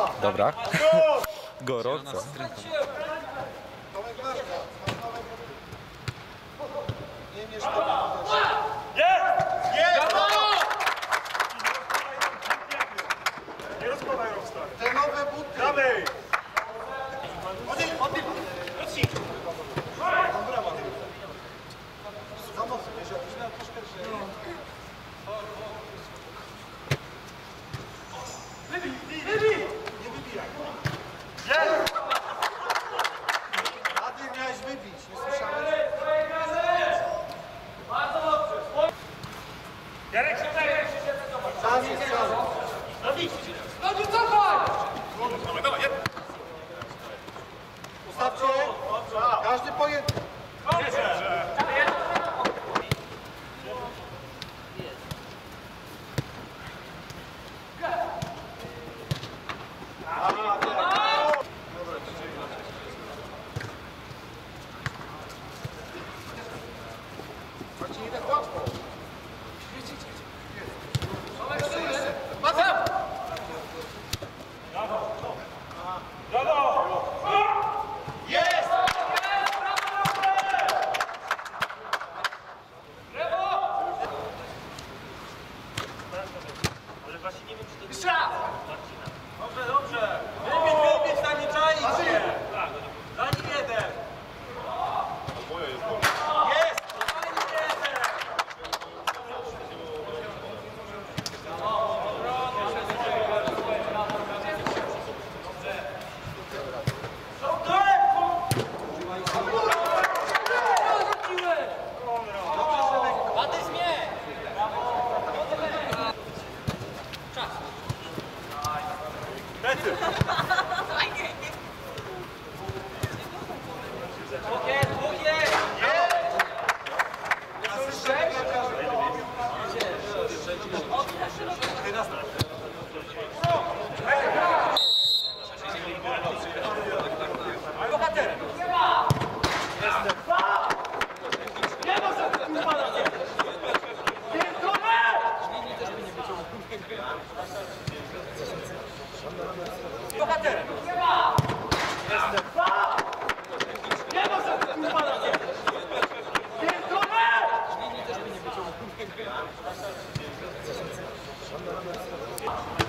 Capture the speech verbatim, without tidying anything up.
Dobra. Gorąco. Te nowe buty! Dawaj! Za mocno, wiesz, jakbyś miał troszkę lżej. Wybij! Wybij! Nie wybijaj! Jest! A ty miałeś wybić, nie słyszałeś? Bardzo dobrze! Jarek, siadaj! Czas jest, czas. Nogi cofaj! Ustawcie! Każdy po jednym. Macie nie tak łatwo. Jest! Ale właśnie nie wiem, czy to... Jeszcze raz! Dobrze, dobrze! Wybić, wybić, na nie czaić się! Za nim jeden! Jest! Za nim jeden! Dwóch jest, dwóch jest! Bohater! Nie ma za tym pana! Bohater! Nie ma za tym pana! Pierdolę!